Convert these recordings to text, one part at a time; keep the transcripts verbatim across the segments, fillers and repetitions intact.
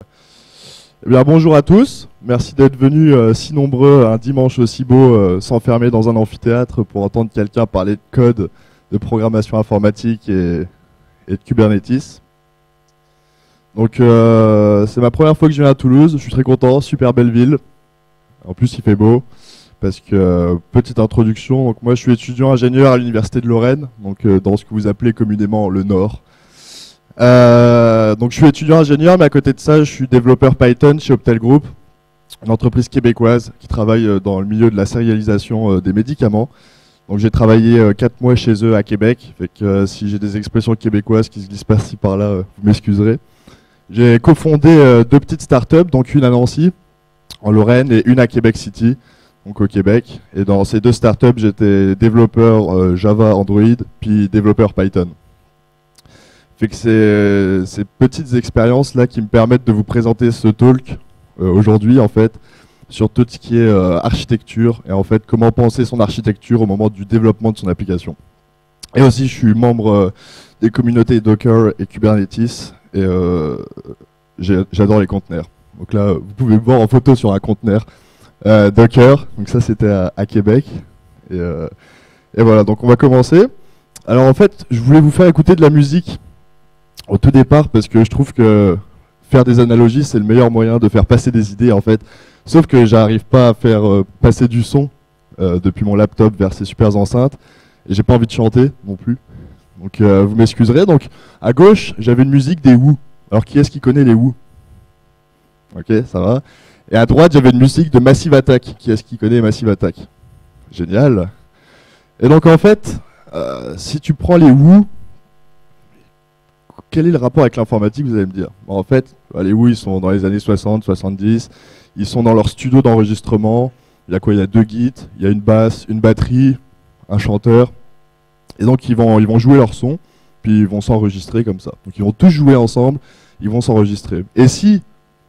Eh bien, bonjour à tous, merci d'être venus euh, si nombreux un dimanche aussi beau, euh, s'enfermer dans un amphithéâtre pour entendre quelqu'un parler de code, de programmation informatique et, et de Kubernetes. Donc euh, c'est ma première fois que je viens à Toulouse, je suis très content, super belle ville. En plus il fait beau, parce que, euh, petite introduction, donc moi je suis étudiant ingénieur à l'université de Lorraine, donc euh, dans ce que vous appelez communément le Nord. Euh, donc je suis étudiant ingénieur, mais à côté de ça, je suis développeur Python chez Optel Group, une entreprise québécoise qui travaille dans le milieu de la sérialisation des médicaments. Donc j'ai travaillé quatre mois chez eux à Québec, fait que euh, si j'ai des expressions québécoises qui se glissent par-ci par-là, euh, vous m'excuserez. J'ai cofondé euh, deux petites startups, donc une à Nancy, en Lorraine, et une à Québec City, donc au Québec. Et dans ces deux startups, j'étais développeur euh, Java, Android, puis développeur Python. Fait que c'est ces petites expériences-là qui me permettent de vous présenter ce talk euh, aujourd'hui, en fait, sur tout ce qui est euh, architecture et en fait comment penser son architecture au moment du développement de son application. Et aussi, je suis membre euh, des communautés Docker et Kubernetes et euh, j'adore les conteneurs. Donc là, vous pouvez me voir en photo sur un conteneur euh, Docker. Donc ça, c'était à, à Québec. Et, euh, et voilà, donc on va commencer. Alors en fait, je voulais vous faire écouter de la musique au tout départ, parce que je trouve que faire des analogies, c'est le meilleur moyen de faire passer des idées, en fait. Sauf que j'arrive pas à faire euh, passer du son euh, depuis mon laptop vers ces super enceintes, et j'ai pas envie de chanter non plus. Donc euh, vous m'excuserez. Donc à gauche, j'avais une musique des Who. Alors qui est-ce qui connaît les Who? Ok, ça va. Et à droite, j'avais une musique de Massive Attack. Qui est-ce qui connaît Massive Attack? Génial. Et donc en fait, euh, si tu prends les Who, quel est le rapport avec l'informatique, vous allez me dire? En fait, les Who, ils sont dans les années soixante, soixante-dix, ils sont dans leur studio d'enregistrement, il y a quoi? Il y a deux guides, il y a une basse, une batterie, un chanteur, et donc ils vont, ils vont jouer leur son, puis ils vont s'enregistrer comme ça. Donc ils vont tous jouer ensemble, ils vont s'enregistrer. Et si,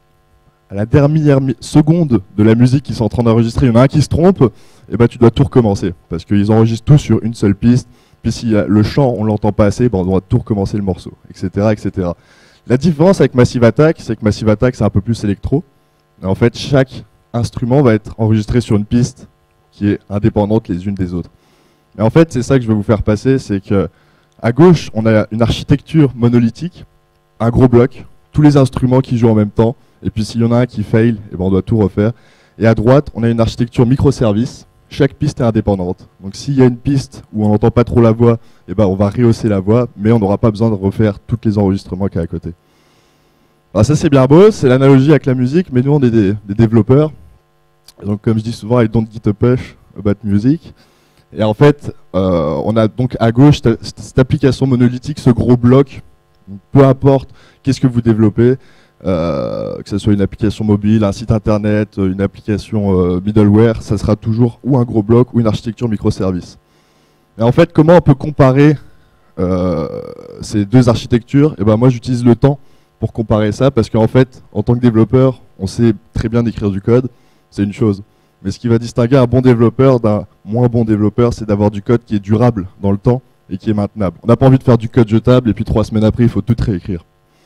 à la dernière seconde de la musique qu'ils sont en train d'enregistrer, il y en a un qui se trompe, eh ben tu dois tout recommencer, parce qu'ils enregistrent tous sur une seule piste. Puis si le chant, on l'entend pas assez, ben on doit tout recommencer le morceau, et cetera, et cetera. La différence avec Massive Attack, c'est que Massive Attack, c'est un peu plus électro. Et en fait, chaque instrument va être enregistré sur une piste qui est indépendante les unes des autres. Et en fait, c'est ça que je vais vous faire passer, c'est que à gauche, on a une architecture monolithique, un gros bloc, tous les instruments qui jouent en même temps, et puis s'il y en a un qui fail, et ben on doit tout refaire. Et à droite, on a une architecture microservice. Chaque piste est indépendante. Donc s'il y a une piste où on n'entend pas trop la voix, eh ben on va rehausser la voix, mais on n'aura pas besoin de refaire tous les enregistrements qu'il y a à côté. Alors ça c'est bien beau, c'est l'analogie avec la musique, mais nous on est des, des développeurs. Et donc comme je dis souvent, I don't get a push about music. Et en fait, euh, on a donc à gauche cette, cette application monolithique, ce gros bloc. Donc, peu importe qu'est-ce que vous développez, Euh, que ce soit une application mobile, un site internet, une application euh, middleware, ça sera toujours ou un gros bloc ou une architecture microservice. Et en fait, comment on peut comparer euh, ces deux architectures? Et ben moi, j'utilise le temps pour comparer ça, parce qu'en fait, en tant que développeur, on sait très bien écrire du code, c'est une chose. Mais ce qui va distinguer un bon développeur d'un moins bon développeur, c'est d'avoir du code qui est durable dans le temps et qui est maintenable. On n'a pas envie de faire du code jetable et puis trois semaines après, il faut tout réécrire.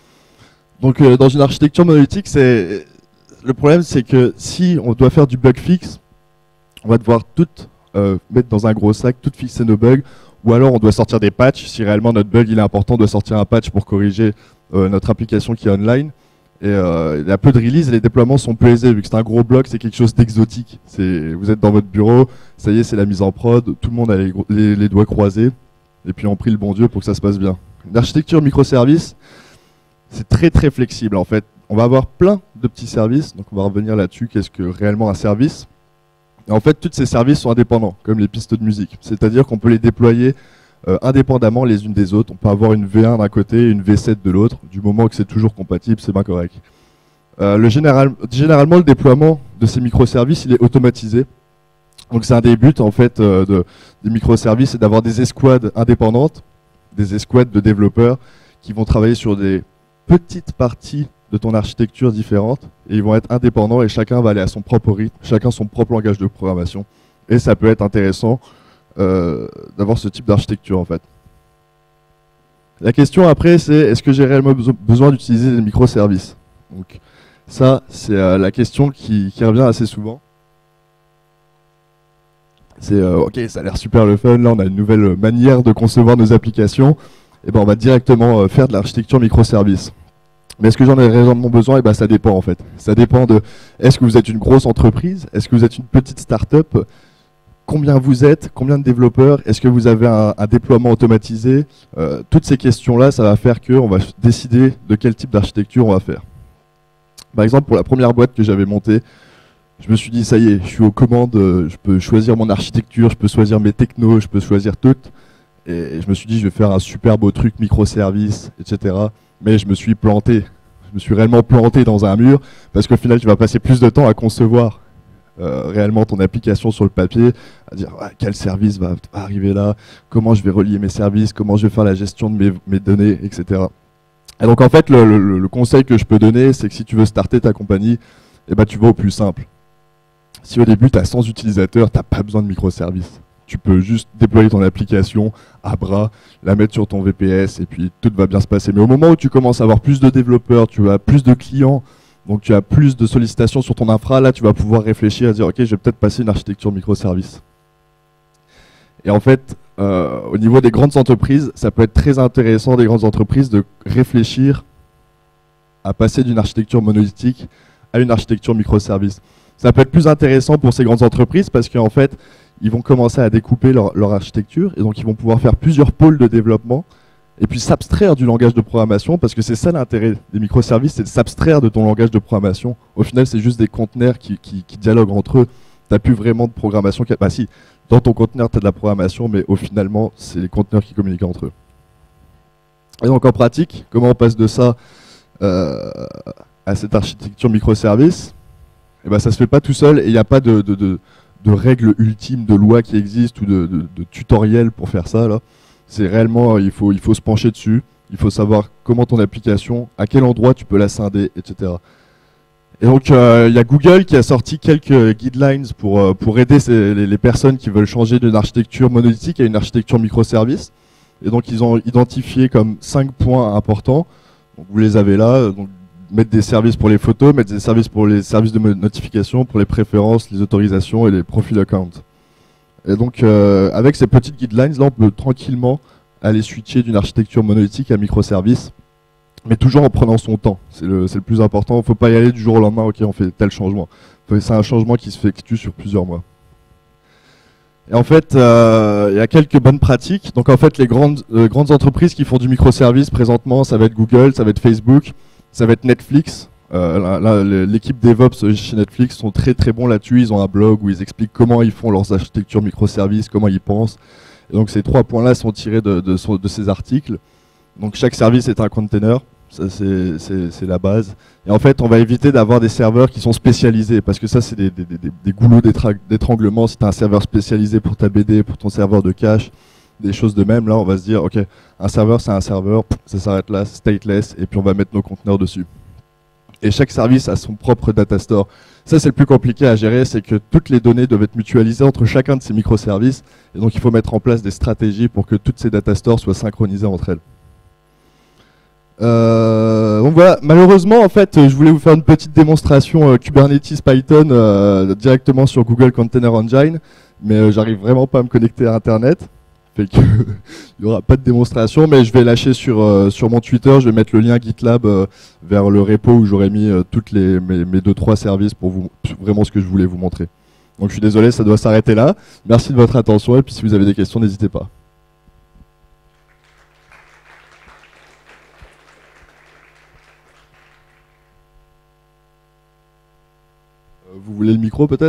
Donc euh, dans une architecture monolithique, c'est le problème, c'est que si on doit faire du bug fixe, on va devoir tout euh, mettre dans un gros sac, tout fixer nos bugs, ou alors on doit sortir des patchs. Si réellement notre bug il est important, on doit sortir un patch pour corriger euh, notre application qui est online. Et euh, il y a peu de release et les déploiements sont peu aisés, vu que c'est un gros bloc, c'est quelque chose d'exotique. Vous êtes dans votre bureau, ça y est, c'est la mise en prod, tout le monde a les, les, les doigts croisés, et puis on prie le bon Dieu pour que ça se passe bien. Une architecture microservice, c'est très très flexible en fait. On va avoir plein de petits services, donc on va revenir là-dessus, qu'est-ce que réellement un service. Et en fait, tous ces services sont indépendants, comme les pistes de musique. C'est-à-dire qu'on peut les déployer euh, indépendamment les unes des autres. On peut avoir une V un d'un côté et une V sept de l'autre, du moment que c'est toujours compatible, c'est bien correct. Euh, le général, généralement, le déploiement de ces microservices, il est automatisé. Donc c'est un des buts en fait euh, de, des microservices, c'est d'avoir des escouades indépendantes, des escouades de développeurs qui vont travailler sur des petites parties de ton architecture différentes, et ils vont être indépendants et chacun va aller à son propre rythme, chacun son propre langage de programmation. Et ça peut être intéressant euh, d'avoir ce type d'architecture en fait. La question après c'est, est-ce que j'ai réellement besoin d'utiliser des microservices? Donc, Ça, c'est euh, la question qui, qui revient assez souvent. C'est euh, ok, ça a l'air super le fun, là on a une nouvelle manière de concevoir nos applications, et ben on va directement euh, faire de l'architecture microservice. Mais est-ce que j'en ai réellement besoin? Et ben ça dépend en fait. Ça dépend de est-ce que vous êtes une grosse entreprise, est-ce que vous êtes une petite start-up, combien vous êtes, combien de développeurs, est-ce que vous avez un, un déploiement automatisé? Euh, toutes ces questions-là, ça va faire qu'on va décider de quel type d'architecture on va faire. Par exemple, pour la première boîte que j'avais montée, je me suis dit, ça y est, je suis aux commandes, euh, je peux choisir mon architecture, je peux choisir mes technos, je peux choisir tout. Et je me suis dit, je vais faire un super beau truc, microservice, et cetera. Mais je me suis planté. Je me suis réellement planté dans un mur, parce qu'au final, tu vas passer plus de temps à concevoir euh, réellement ton application sur le papier, à dire ah, quel service va arriver là, comment je vais relier mes services, comment je vais faire la gestion de mes, mes données, et cetera. Et donc en fait, le, le, le conseil que je peux donner, c'est que si tu veux starter ta compagnie, eh ben, tu vas au plus simple. Si au début tu as cent utilisateurs, tu n'as pas besoin de microservices. Tu peux juste déployer ton application à bras, la mettre sur ton V P S et puis tout va bien se passer. Mais au moment où tu commences à avoir plus de développeurs, tu as plus de clients, donc tu as plus de sollicitations sur ton infra, là tu vas pouvoir réfléchir à dire ok, je vais peut-être passer une architecture microservice. Et en fait, euh, au niveau des grandes entreprises, ça peut être très intéressant des grandes entreprises de réfléchir à passer d'une architecture monolithique à une architecture microservice. Ça peut être plus intéressant pour ces grandes entreprises parce qu'en fait, ils vont commencer à découper leur, leur architecture et donc ils vont pouvoir faire plusieurs pôles de développement et puis s'abstraire du langage de programmation parce que c'est ça l'intérêt des microservices, c'est de s'abstraire de ton langage de programmation. Au final, c'est juste des conteneurs qui, qui, qui dialoguent entre eux. Tu n'as plus vraiment de programmation. Bah si, dans ton conteneur, tu as de la programmation, mais au finalement, c'est les conteneurs qui communiquent entre eux. Et donc en pratique, comment on passe de ça euh, à cette architecture microservice? Et ben, ça ne se fait pas tout seul et il n'y a pas de, de, de, de règles ultimes, de lois qui existent ou de, de, de tutoriels pour faire ça. Là. C'est réellement, il faut, il faut se pencher dessus, il faut savoir comment ton application, à quel endroit tu peux la scinder, et cetera. Et donc, il euh, y a Google qui a sorti quelques guidelines pour, euh, pour aider ces, les, les personnes qui veulent changer d'une architecture monolithique à une architecture microservice. Et donc, ils ont identifié comme cinq points importants. Donc, vous les avez là. Donc, mettre des services pour les photos, mettre des services pour les services de notification, pour les préférences, les autorisations et les profil accounts. Et donc, euh, avec ces petites guidelines, là, on peut tranquillement aller switcher d'une architecture monolithique à microservice, mais toujours en prenant son temps. C'est le, c'est le plus important. Il ne faut pas y aller du jour au lendemain, ok, on fait tel changement. C'est un changement qui se effectue sur plusieurs mois. Et en fait, euh, il y a quelques bonnes pratiques. Donc en fait, les grandes, euh, grandes entreprises qui font du microservice présentement, ça va être Google, ça va être Facebook, ça va être Netflix. Euh, L'équipe DevOps chez Netflix sont très très bons là-dessus. Ils ont un blog où ils expliquent comment ils font leurs architectures microservices, comment ils pensent. Et donc ces trois points-là sont tirés de, de, de ces articles. Donc chaque service est un container, ça c'est la base. Et en fait, on va éviter d'avoir des serveurs qui sont spécialisés, parce que ça c'est des, des, des, des goulots d'étranglement. Si tu as un serveur spécialisé pour ta B D, pour ton serveur de cache, des choses de même, là on va se dire, ok, un serveur c'est un serveur, ça s'arrête là, stateless, et puis on va mettre nos conteneurs dessus. Et chaque service a son propre data store. Ça, c'est le plus compliqué à gérer, c'est que toutes les données doivent être mutualisées entre chacun de ces microservices. Et donc, il faut mettre en place des stratégies pour que toutes ces data stores soient synchronisées entre elles. Euh, donc voilà, malheureusement, en fait, je voulais vous faire une petite démonstration euh, Kubernetes Python euh, directement sur Google Container Engine, mais euh, j'arrive vraiment pas à me connecter à Internet. Fait que il n'y aura pas de démonstration, mais je vais lâcher sur, euh, sur mon Twitter, je vais mettre le lien GitLab euh, vers le repo où j'aurais mis euh, toutes les, mes, mes deux trois services pour vous vraiment ce que je voulais vous montrer. Donc je suis désolé, ça doit s'arrêter là. Merci de votre attention et puis si vous avez des questions, n'hésitez pas. Euh, vous voulez le micro peut-être ?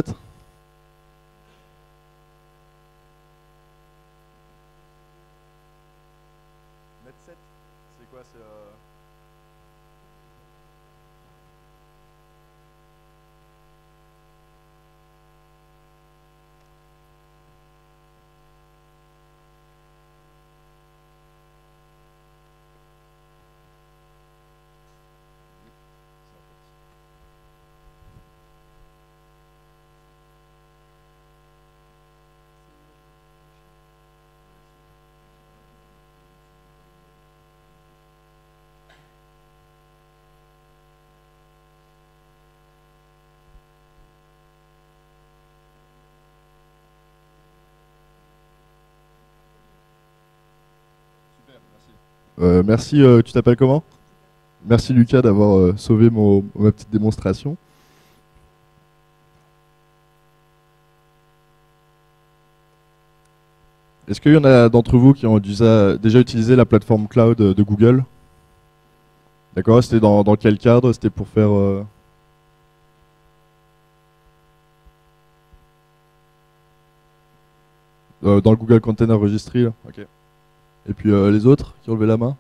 C'est quoi, c'est euh... Euh, merci, euh, tu t'appelles comment? Merci Lucas d'avoir euh, sauvé mon, ma petite démonstration. Est-ce qu'il y en a d'entre vous qui ont déjà, déjà utilisé la plateforme cloud de Google? D'accord, c'était dans, dans quel cadre? C'était pour faire... euh, euh, dans le Google Container Registry là. Ok. Et puis euh, les autres qui ont levé la main?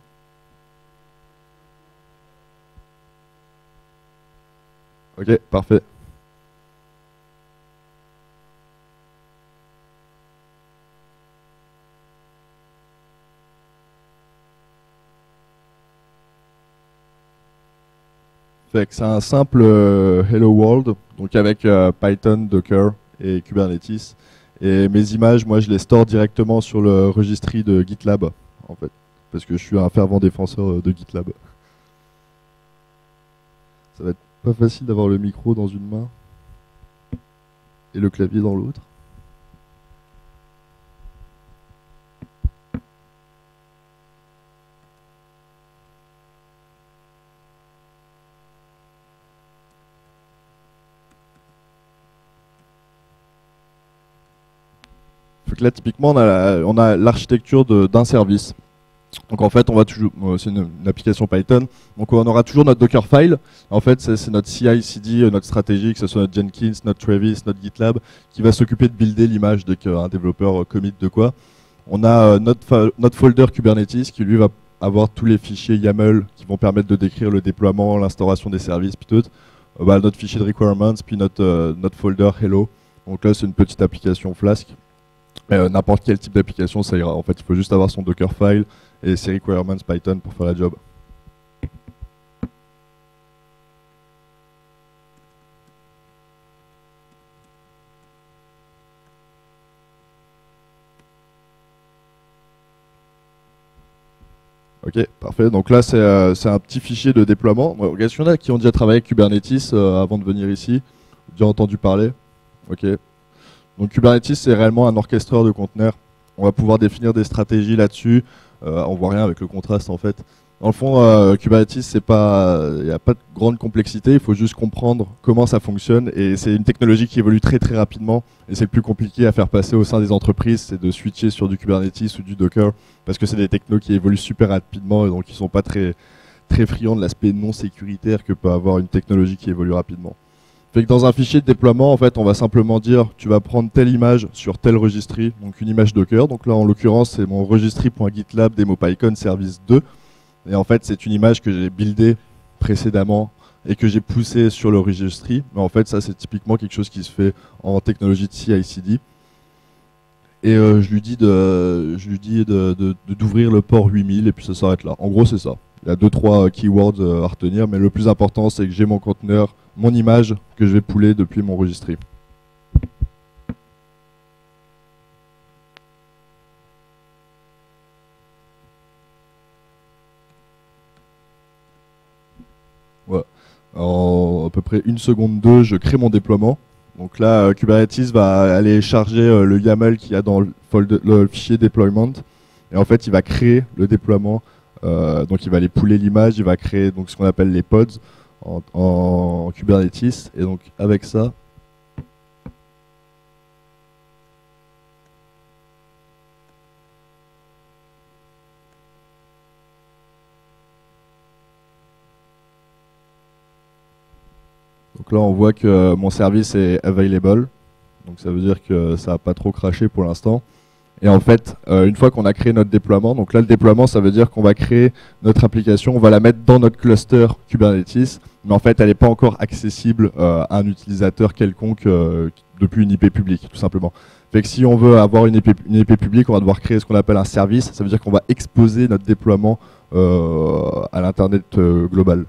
Ok, parfait. Fait que c'est un simple euh, Hello World, donc avec euh, Python, Docker et Kubernetes. Et mes images, moi, je les store directement sur le registry de GitLab, en fait, parce que je suis un fervent défenseur euh, de GitLab. Ça va être pas facile d'avoir le micro dans une main et le clavier dans l'autre. Fait que là, typiquement, on a la- on a l'architecture de- d'un service. Donc en fait, on va toujours, euh, c'est une, une application Python. Donc on aura toujours notre Dockerfile. En fait, c'est c'est notre C I C D, euh, notre stratégie, que ce soit notre Jenkins, notre Travis, notre GitLab, qui va s'occuper de builder l'image dès qu'un développeur euh, commit de quoi. On a euh, notre, fa- notre folder Kubernetes qui lui va avoir tous les fichiers YAML qui vont permettre de décrire le déploiement, l'instauration des services, puis tout. Euh, bah, notre fichier de requirements, puis notre, euh, notre folder Hello. Donc là, c'est une petite application Flask. Euh, N'importe quel type d'application, ça ira. En fait, il faut juste avoir son Dockerfile et ses requirements Python pour faire la job. Ok, parfait. Donc là, c'est euh, c'est un petit fichier de déploiement. Ouais, est-ce qu'il y en a qui ont déjà travaillé avec Kubernetes euh, avant de venir ici? Déjà entendu parler? Ok. Donc Kubernetes, c'est réellement un orchestreur de conteneurs. On va pouvoir définir des stratégies là-dessus. Euh, on voit rien avec le contraste en fait. Dans le fond, euh, Kubernetes, c'est pas, il n'y a pas de grande complexité. Il faut juste comprendre comment ça fonctionne. Et c'est une technologie qui évolue très très rapidement. Et c'est le plus compliqué à faire passer au sein des entreprises, c'est de switcher sur du Kubernetes ou du Docker, parce que c'est des technos qui évoluent super rapidement et donc ils sont pas très très friands de l'aspect non sécuritaire que peut avoir une technologie qui évolue rapidement. Fait que dans un fichier de déploiement, en fait, on va simplement dire tu vas prendre telle image sur tel registry, donc une image Docker. Donc là, en l'occurrence, c'est mon registry.gitlab demo PyCon service deux. Et en fait, c'est une image que j'ai buildée précédemment et que j'ai poussée sur le registry. Mais en fait, ça, c'est typiquement quelque chose qui se fait en technologie de C I C D. Et euh, je lui dis de, je lui dis de, de- de- d'ouvrir le port huit mille et puis ça s'arrête là. En gros, c'est ça. Il y a deux trois keywords euh, à retenir, mais le plus important, c'est que j'ai mon conteneur, mon image que je vais pouler depuis mon registry. Voilà. En à peu près une seconde deux, je crée mon déploiement. Donc là, euh, Kubernetes va aller charger euh, le YAML qu'il y a dans le, folder- le fichier deployment. Et en fait, il va créer le déploiement. Euh, donc il va aller pouler l'image, il va créer donc, ce qu'on appelle les pods en, en Kubernetes. Et donc avec ça, donc là on voit que euh, mon service est available. Donc ça veut dire que ça n'a pas trop craché pour l'instant. Et en fait, euh, une fois qu'on a créé notre déploiement, donc là le déploiement ça veut dire qu'on va créer notre application, on va la mettre dans notre cluster Kubernetes, mais en fait elle n'est pas encore accessible euh, à un utilisateur quelconque euh, depuis une I P publique, tout simplement. Fait que si on veut avoir une I P, une I P publique, on va devoir créer ce qu'on appelle un service, ça veut dire qu'on va exposer notre déploiement euh, à l'internet euh, global.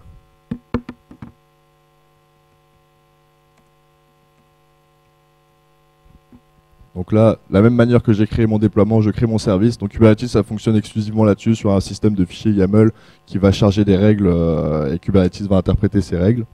Donc là, la même manière que j'ai créé mon déploiement, je crée mon service. Donc Kubernetes, ça fonctionne exclusivement là-dessus, sur un système de fichiers YAML qui va charger des règles euh, et Kubernetes va interpréter ces règles.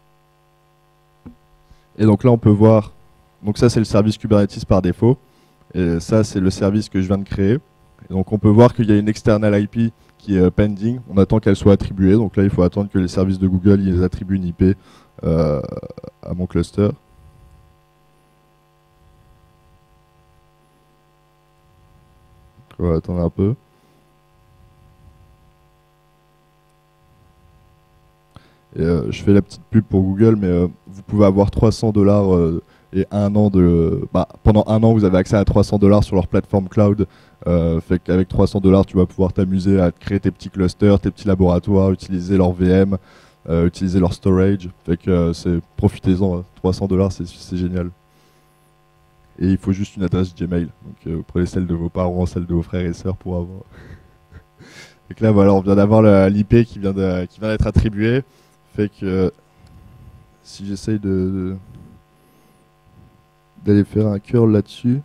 Et donc là, on peut voir, donc ça c'est le service Kubernetes par défaut. Et ça, c'est le service que je viens de créer. Et donc on peut voir qu'il y a une external I P qui est pending. On attend qu'elle soit attribuée. Donc là, il faut attendre que les services de Google ils attribuent une I P euh, à mon cluster. On va attendre un peu. Et euh, je fais la petite pub pour Google, mais euh, vous pouvez avoir trois cents dollars euh, et un an de. Bah, pendant un an, vous avez accès à trois cents dollars sur leur plateforme cloud. Euh, fait qu'avec trois cents dollars, tu vas pouvoir t'amuser à créer tes petits clusters, tes petits laboratoires, utiliser leur V M, euh, utiliser leur storage. Fait que euh, c'est profitez-en. Hein. trois cents dollars, c'est génial. Et il faut juste une adresse Gmail. Donc euh, vous prenez celle de vos parents, celle de vos frères et sœurs pour avoir. Fait que là, voilà, on vient d'avoir l'I P qui vient de- qui vient d'être attribuée. Fait que euh, si j'essaye de d'aller faire un curl là-dessus.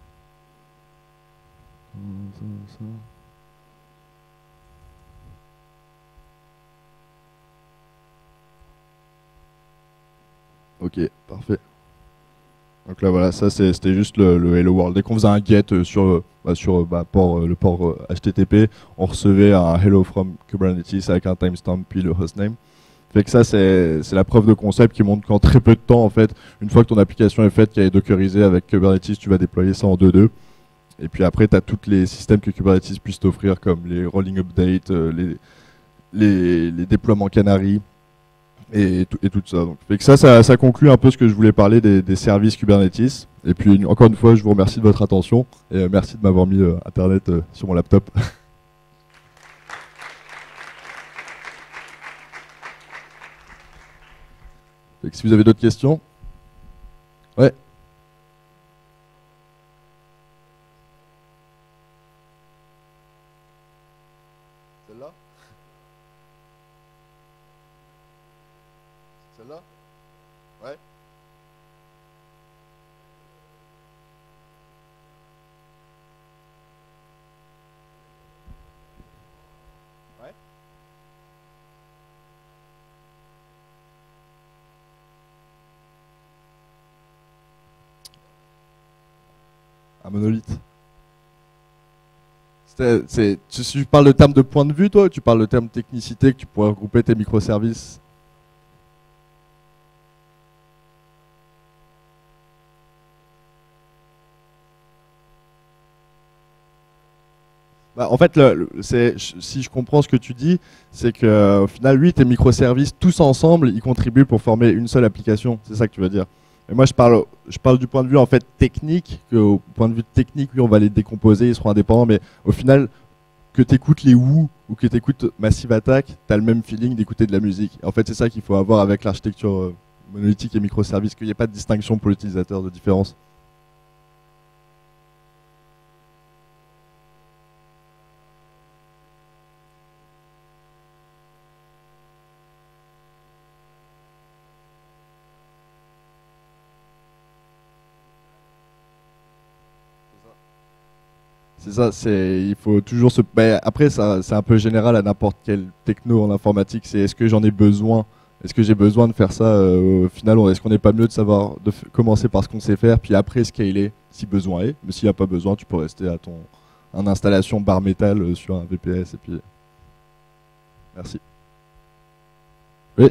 Ok, parfait. Donc là voilà, ça c'était juste le, le Hello World. Dès qu'on faisait un get euh, sur, euh, bah, sur euh, bah, port, euh, le port euh, H T T P, on recevait un Hello from Kubernetes avec un timestamp puis le hostname. Fait que ça c'est c'est la preuve de concept qui montre qu'en très peu de temps en fait, une fois que ton application est faite, qu'elle est dockerisée avec Kubernetes, tu vas déployer ça en deux point deux. Et puis après, tu as tous les systèmes que Kubernetes puisse t'offrir comme les rolling updates, euh, les, les, les déploiements Canary et, tout, et tout ça. Donc, fait que ça, ça, ça conclut un peu ce que je voulais parler des, des services Kubernetes. Et puis encore une fois, je vous remercie de votre attention et euh, merci de m'avoir mis euh, Internet euh, sur mon laptop. Fait que si vous avez d'autres questions. Ouais. Celle-là? Celle-là? Ouais. Ouais. Un monolithe. C'est, c'est- tu, tu parles de termes de point de vue, toi, ou tu parles de termes de technicité que tu pourrais regrouper tes microservices? Bah, en fait, le- le- c'est, si je comprends ce que tu dis, c'est que au final, oui, tes microservices, tous ensemble, ils contribuent pour former une seule application. C'est ça que tu veux dire. Et moi, je parle, je parle du point de vue en fait technique. Que, au point de vue technique, oui, on va les décomposer, ils seront indépendants. Mais au final, que tu écoutes les Who ou que tu écoutes Massive Attack, tu as le même feeling d'écouter de la musique. Et en fait, c'est ça qu'il faut avoir avec l'architecture euh, monolithique et microservices, qu'il n'y ait pas de distinction pour l'utilisateur, de différence. C'est ça, c'est il faut toujours se. Bah, après, ça, c'est un peu général à n'importe quel techno en informatique. C'est est-ce que j'en ai besoin? Est-ce que j'ai besoin de faire ça euh, au final? Est-ce qu'on n'est pas mieux de savoir de f- commencer par ce qu'on sait faire, puis après scaler si besoin est. Mais s'il n'y a pas besoin, tu peux rester à ton en installation bar métal euh, sur un V P S et puis merci. Oui.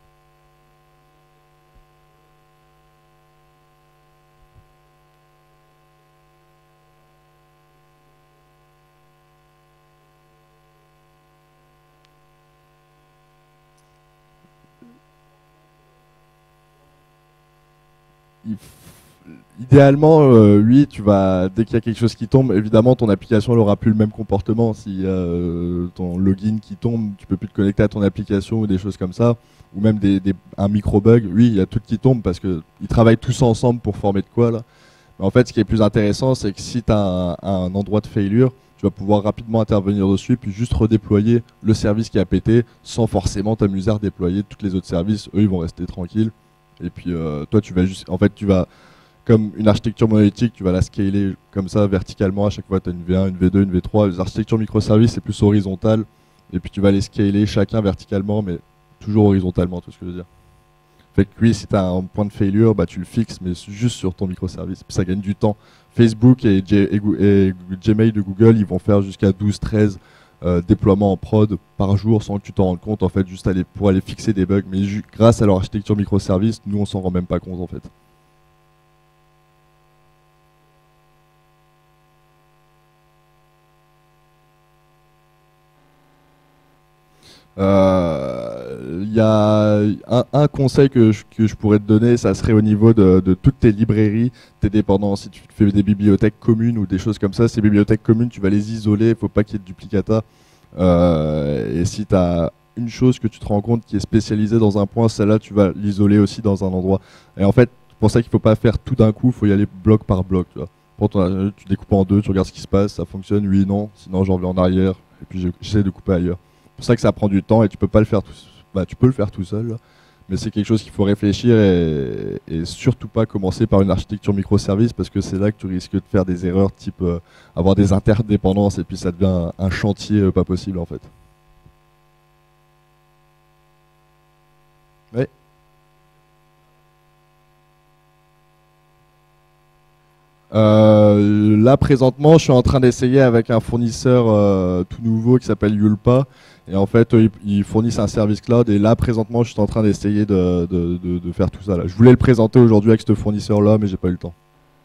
il f- Idéalement, euh, oui, tu vas, dès qu'il y a quelque chose qui tombe, évidemment, ton application n'aura plus le même comportement. Si euh, ton login qui tombe, tu peux plus te connecter à ton application ou des choses comme ça, ou même des, des- un micro-bug. Oui, il y a tout qui tombe parce qu'ils travaillent tous ensemble pour former de quoi là. Mais en fait, ce qui est plus intéressant, c'est que si tu as un, un endroit de failure, tu vas pouvoir rapidement intervenir dessus, puis juste redéployer le service qui a pété, sans forcément t'amuser à redéployer tous les autres services. Eux, ils vont rester tranquilles. Et puis euh, toi, tu vas juste, en fait, tu vas, comme une architecture monolithique, tu vas la scaler comme ça verticalement. À chaque fois, tu as une V un, une V deux, une V trois. Les architectures microservices, c'est plus horizontal. Et puis tu vas les scaler chacun verticalement, mais toujours horizontalement, tout ce que je veux dire. Fait que oui, si tu as un point de failure, bah, tu le fixes, mais juste sur ton microservice. Puis ça gagne du temps. Facebook et, G et, et Gmail de Google, ils vont faire jusqu'à douze treize euh, déploiements en prod par jour sans que tu t'en rendes compte, en fait, juste aller, pour aller fixer des bugs. Mais grâce à leur architecture microservice, nous, on s'en rend même pas compte, en fait. Euh, Il y a un, un conseil que je, que je pourrais te donner, ça serait au niveau de, de toutes tes librairies, tes dépendants. Si tu fais des bibliothèques communes ou des choses comme ça, ces bibliothèques communes, tu vas les isoler, il ne faut pas qu'il y ait de duplicata. Euh, et si tu as une chose que tu te rends compte qui est spécialisée dans un point, celle-là, tu vas l'isoler aussi dans un endroit. Et en fait, c'est pour ça qu'il ne faut pas faire tout d'un coup, il faut y aller bloc par bloc. Tu vois. Prends ton- tu découpes en deux, tu regardes ce qui se passe, ça fonctionne, oui, non, sinon j'en reviens en arrière, et puis je- j'essaie de couper ailleurs. C'est pour ça que ça prend du temps et tu peux pas le faire tout, bah, tu peux le faire tout seul, là. Mais c'est quelque chose qu'il faut réfléchir et, et surtout pas commencer par une architecture microservice parce que c'est là que tu risques de faire des erreurs type euh, avoir des interdépendances et puis ça devient un, un chantier euh, pas possible en fait. Ouais. Euh, là présentement, je suis en train d'essayer avec un fournisseur euh, tout nouveau qui s'appelle Yulpa. Et en fait, eux, ils, ils fournissent un service cloud. Et là, présentement, je suis en train d'essayer de, de- de- de faire tout ça. Là. Je voulais le présenter aujourd'hui avec ce fournisseur-là, mais j'ai pas eu le temps.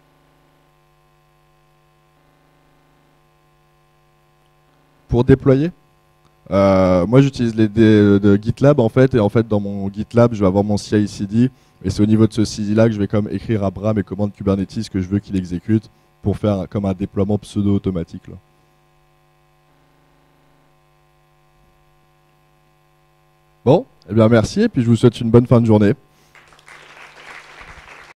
Pour déployer, euh, moi, j'utilise les dés de GitLab en fait. Et en fait, dans mon GitLab, je vais avoir mon C I C D. Et c'est au niveau de ce C I D-là que je vais comme écrire à bras mes commandes Kubernetes que je veux qu'il exécute pour faire comme un déploiement pseudo-automatique, là. Bon, eh bien merci, et puis je vous souhaite une bonne fin de journée.